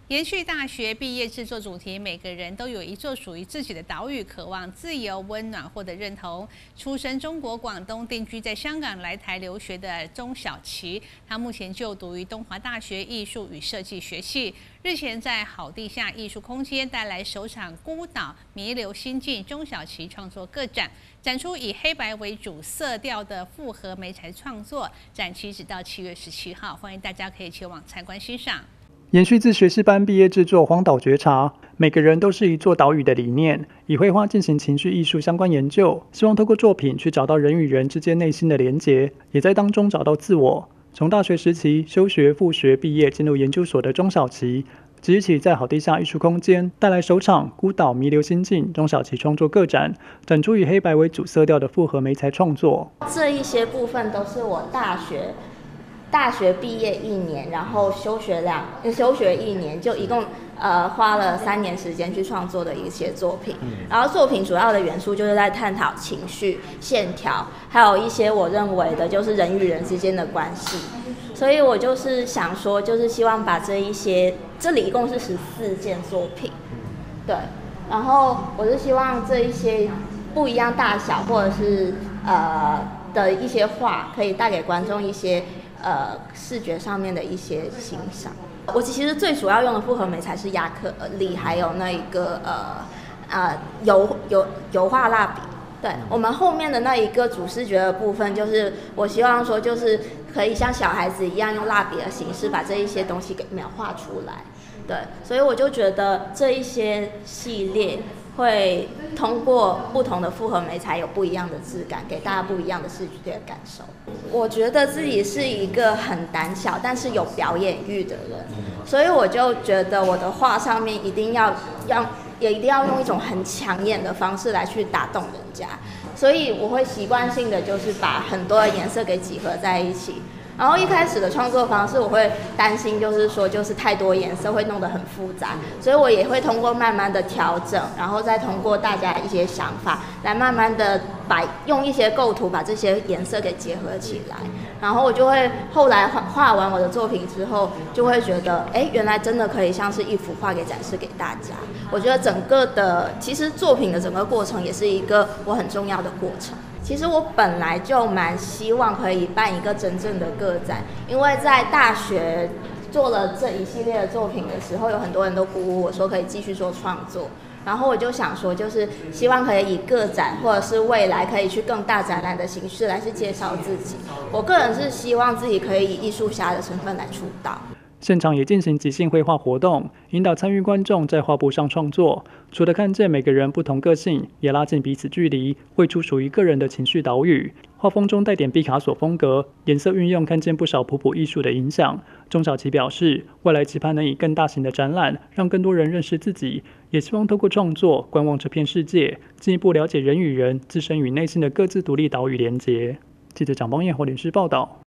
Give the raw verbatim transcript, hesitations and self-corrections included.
延续大学毕业制作主题，每个人都有一座属于自己的岛屿，渴望自由、温暖，获得认同。出身中国广东，定居在香港来台留学的钟小琪，他目前就读于东华大学艺术与设计学系。日前在好地下艺术空间带来首场孤岛弥留心境钟小琪创作个展，展出以黑白为主色调的复合媒材创作，展期直到七月十七号，欢迎大家可以前往参观欣赏。 延续自学士班毕业制作《荒岛觉察》，每个人都是一座岛屿的理念，以绘画进行情绪艺术相关研究，希望透过作品去找到人与人之间内心的连结，也在当中找到自我。从大学时期休学、复学、毕业，进入研究所的钟小琪，即日起在好地下艺术空间带来首场《孤岛弥留心境》钟小琪创作个展，展出以黑白为主色调的复合媒材创作。 这一些部分都是我大学。大学毕业一年，然后休学两休学一年，就一共呃花了三年时间去创作的一些作品。然后作品主要的元素就是在探讨情绪、线条，还有一些我认为的就是人与人之间的关系。所以我就是想说，就是希望把这一些，这里一共是十四件作品，对。然后我是希望这一些不一样大小或者是呃的一些画，可以带给观众一些。呃，视觉上面的一些欣赏。我其实最主要用的复合媒材是亚克力，还有那一个呃呃油油油画蜡笔。对，我们后面的那一个主视觉的部分，就是我希望说，就是可以像小孩子一样用蜡笔的形式把这一些东西给描画出来。对，所以我就觉得这一些系列会通过不同的复合媒材有不一样的质感，给大家不一样的视觉感受。我觉得自己是一个很胆小但是有表演欲的人，所以我就觉得我的画上面一定要要也一定要用一种很抢眼的方式来去打动人家，所以我会习惯性的就是把很多的颜色给集合在一起。然后一开始的创作方式，我会担心，就是说，就是太多颜色会弄得很复杂，所以我也会通过慢慢的调整，然后再通过大家一些想法，来慢慢的把用一些构图把这些颜色给结合起来。然后我就会后来画完我的作品之后，就会觉得，哎，原来真的可以像是一幅画给展示给大家。我觉得整个的，其实作品的整个过程也是一个我很重要的过程。其实我本来就蛮希望可以办一个真正的个展，因为在大学做了这一系列的作品的时候，有很多人都鼓舞我说可以继续做创作，然后我就想说，就是希望可以以个展或者是未来可以去更大展览的形式来去介绍自己。我个人是希望自己可以以艺术家的身份来出道。 现场也进行即兴绘画活动，引导参与观众在画布上创作。除了看见每个人不同个性，也拉近彼此距离，绘出属于个人的情绪岛屿。画风中带点毕卡索风格，颜色运用看见不少普普艺术的影响。钟小琪表示，未来期盼能以更大型的展览，让更多人认识自己，也希望透过创作观望这片世界，进一步了解人与人自身与内心的各自独立岛屿连结。记者蒋邦彦花莲市报道。